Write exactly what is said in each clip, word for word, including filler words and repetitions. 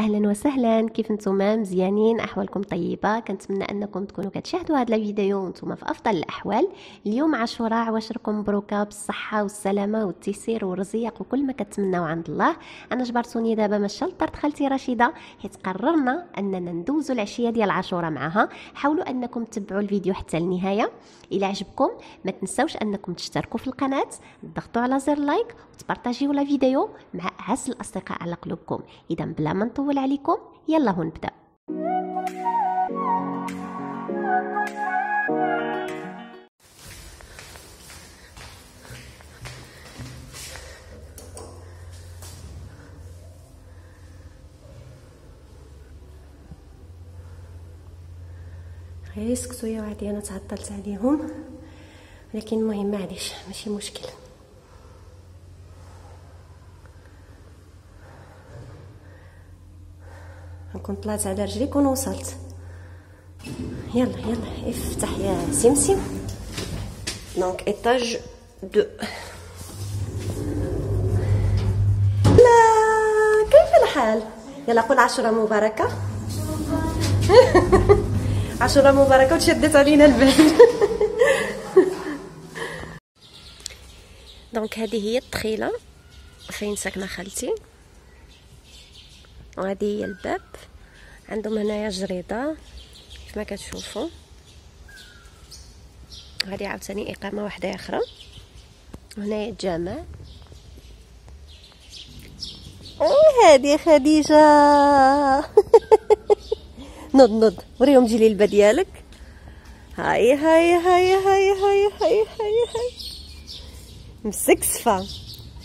اهلا وسهلا، كيف نتوما؟ مزيانين؟ احوالكم طيبه؟ كنتمنى انكم تكونوا كتشاهدوا هذا الفيديو وانتم في افضل الاحوال. اليوم عاشوراء، عواشركم مبروكه بالصحه والسلامه والتيسير والرزق وكل ما كتمناو عند الله. انا جبرتوني دابا ماشي لدار خالتي رشيده، حيت قررنا اننا ندوزوا العشيه ديال عاشوراء معها. حاولوا انكم تتبعوا الفيديو حتى النهايه. الى عجبكم ما تنساوش انكم تشتركوا في القناه، تضغطوا على زر لايك وتبارطاجيو لا فيديو مع اعز الاصدقاء على قلوبكم. اذا بلا ما نطول عليكم، يلا هو نبدا. غير سكتوا يا وعدي، انا تعطلت عليهم، ولكن المهم معليش ماشي مشكل. نكون طلعت على رجلي كون وصلت. يلا يلا افتح يا سمسم. دونك ايطاج دو. لا كيف الحال؟ يلا قول عاشوراء مباركه. عاشوراء مباركه وتشدت علينا البال. دونك هذه هي الدخيله فين ساكنه خالتي، وهذه هي الباب. عندهم هنايا جريده كيف ما كتشوفوا. هذه عاوتاني اقامه واحده اخرى، وهنايا الجامع. وهذه خديجه. نض نض وريهم جيلي البا ديالك. هاي هاي هاي هاي هاي هاي هاي هاي مسكسفه.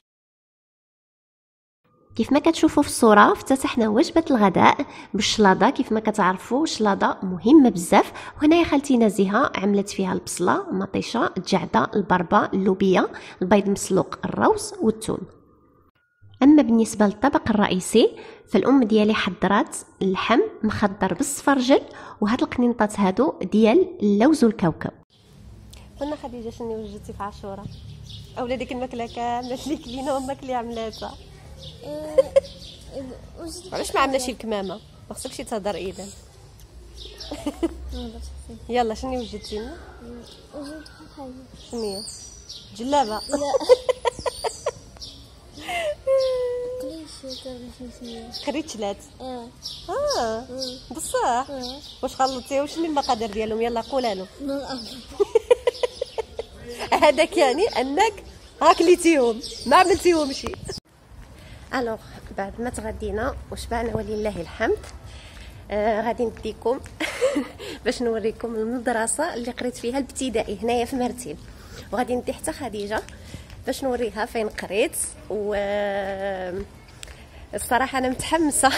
كيف ما كتشوفوا في الصوره افتتحنا وجبه الغداء بالشلاضه. كيف ما كتعرفوا الشلاضه مهمه بزاف، وهنايا خالتي نزيهه عملت فيها البصله، المطيشه، الجعده، البربه، اللوبيا، البيض مسلوق، الروز والثوم. اما بالنسبه للطبق الرئيسي فالام ديالي حضرات اللحم مخضر بالصفرجل، وهاد القنينطات هادو ديال اللوز والكاوكاو. قلنا خديجه شنو وجدتي في عاشوراء؟ اولا ديك الماكله كامله اللي كلينا امك اللي عملاتها. علاش ما عملناش الكمامه؟ ما خصكش تهضر اذا. يلا شنو وجدتي لنا؟ وجدت حاجه. شنو هي؟ جلابه. لا قليش تاع خريتشلات. اه اه بصح. واش خلطتي؟ وشنو المقادير ديالهم؟ يلا قولها له. هذاك يعني انك اكلتيهم ما عملتيهمشي. الوغ بعد ما تغدينا وشبعنا ولله الحمد، آه غادي نديكم باش نوريكم المدرسه اللي قريت فيها الابتدائي هنايا في مرتين، وغادي ندي حتى خديجه باش نوريها فين قريت. و الصراحه انا متحمسه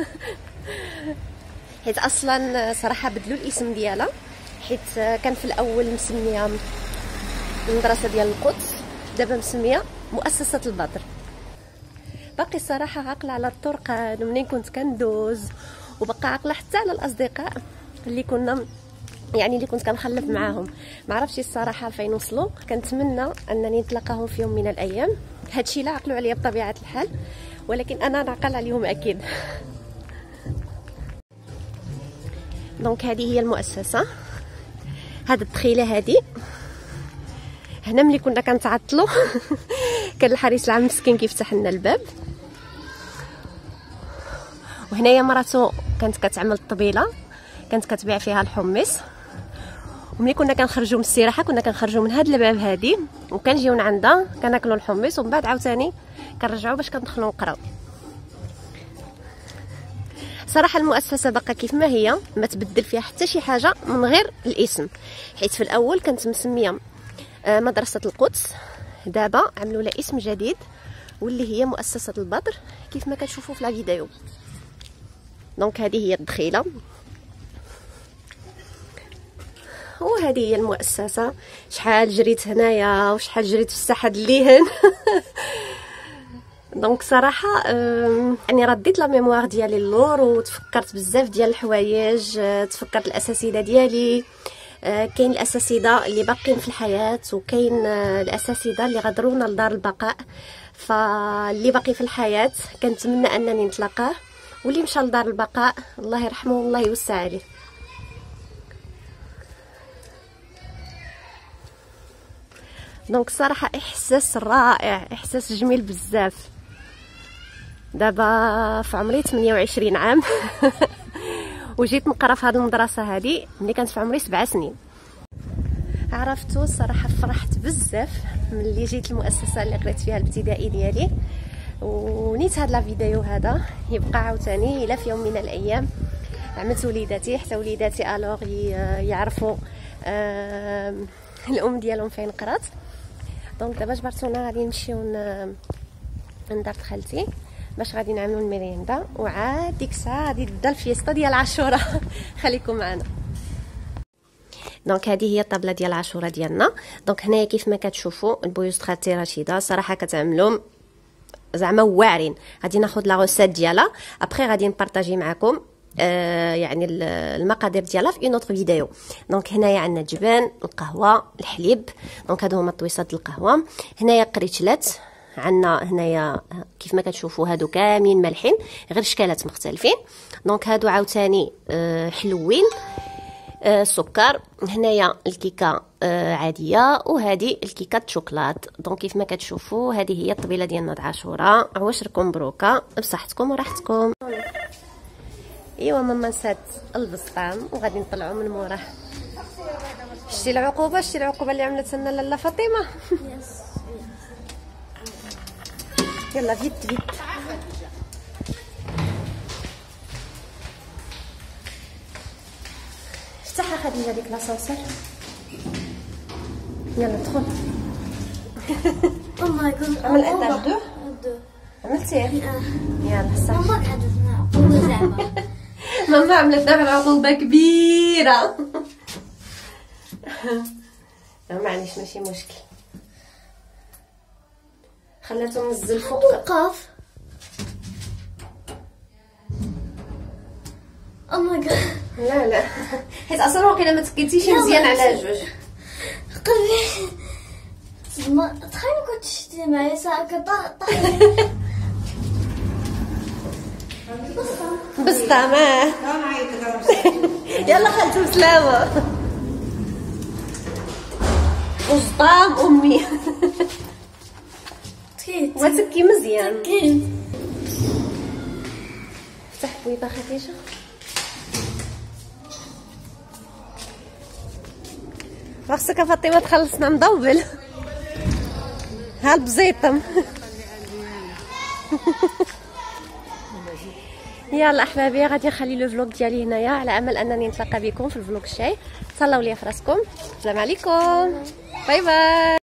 حيت اصلا صراحه بدلوا الاسم ديالها، حيت كان في الاول مسميه المدرسه ديال القدس، دابا مسميه مؤسسه البدر. باقي الصراحه عاقله على الطرق منين كنت كندوز، وبقى عاقله حتى على الاصدقاء اللي كنا يعني اللي كنت كنخلف معاهم. ما عرفتش الصراحه فين وصلوا، كنتمنى انني نتلاقاهم في يوم من الايام. هادشي لا عقلوا عليا بطبيعه الحال، ولكن انا نعقل عليهم اكيد. دونك هذه هي المؤسسه. هاد الدخيله هذه هنا ملي كنا كنتعطلوا كان الحريص العام مسكين كيفتح لنا الباب. وهنايا مراتو كانت كتعمل الطبيله، كانت كتبيع فيها الحمص. وملي كنا كنخرجوا من السراحه كنا كنخرجوا من هاد الباب هادي وكنجيو من عندها كناكلوا الحمص، ومن بعد عاوتاني كنرجعوا باش كندخلوا نقراو. صراحه المؤسسه باقا كيف ما هي، ما تبدل فيها حتى شي حاجه من غير الاسم، حيت في الاول كانت مسميه مدرسه القدس، دابا عملوا لها اسم جديد واللي هي مؤسسه البدر كيف ما كتشوفوا في لا فيديو. دونك هذه هي الدخيله، وهذه هي المؤسسه. شحال جريت هنايا وشحال جريت في الساحه الليهن. دونك صراحه يعني رديت لا ميموار ديالي اللور، وتفكرت بزاف ديال الحوايج. تفكرت الاساتذه ديالي، كاين الاساتذه اللي باقيين في الحياه، وكاين الاساتذه اللي غادرونا لدار البقاء. فاللي باقي في الحياه كنتمنى انني نتلاقاه واللي مشى لدار البقاء الله يرحمه والله يوسع عليه. دونك الصراحه احساس رائع، احساس جميل بزاف. دابا في عمري ثمانية وعشرين عام وجيت نقرا في هذه المدرسه هذه ملي كانت في عمري سبع سنين. عرفتو الصراحه فرحت بزاف ملي جيت المؤسسه اللي قريت فيها الابتدائي ديالي، ونيت هذا الفيديو هذا يبقى عاوتاني الى في يوم من الايام عملت وليداتي حتى وليداتي الوغ يعرفوا آه الام ديالهم فين قرات. دونك دابا جبرتونا غادي نمشيو لدار خالتي باش غادي نعملوا الميريندا، وعاد ديك الساعه غادي تبدا الفيستا ديال عاشوراء. خليكم معنا. دونك هذه هي الطابله ديال عاشوراء ديالنا. دونك هنايا كيف ما كتشوفوا البويوز خالتي رشيده صراحه كتعملهم زعما واعرين. غادي ناخذ لا روسيت ديالها ابري غادي نبارطاجي معكم آه يعني المقادير ديالها في اون اوتر فيديو. دونك هنايا عندنا الجبن، القهوه، الحليب. دونك هادو هما طويصات القهوه. هنايا قريتشلات، عندنا هنايا كيف ما كتشوفوا هادو كاملين مالحين غير شكالات مختلفين. دونك هادو عاوتاني آه حلوين. آه سكر. هنايا الكيكه آه عاديه، وهذه الكيكه شوكولات. دونك كيف ما كتشوفوا هذه هي الطبيله ديالنا د عاشوراء. عواشركم مبروكه بصحتكم وراحتكم. ايوا ماما نسات البسطام وغادي نطلعوا من موراه. شتي العقوبه شتي العقوبه اللي عملت لنا لاله فاطمه. يلا فيت فيت. افتحها خديجه ديك لاسانسير. يلا دخل. او ماي جاد. عمل اتاج دو دو عملتيه. يلا صافي. ماما عدتنا عقوبة زعما. ماما عملت دابا عقوبه كبيره. معليش ماشي مشكل. خلاتهم نزل فوق. وقف. او ماي جاد. لا لا حيت اصلا واقيلا ما تكيتيش مزيان على جوج. قلبي زعما تخيل كنت شتي معايا ساعه كطاح. بسطام. يلا خالتو بسلامه. بسطام امي. تكيت وتكي مزيان. تكيت. افتح بويضه خديجه. خاصك فاطمه تخلصنا مضوبل. ها البزيطم. يلا احبابي غادي نخلي لو فلوق ديالي هنايا على امل انني نتلاقى بكم في الفلوق الجاي. تهلاو ليا في راسكم. السلام عليكم. باي باي.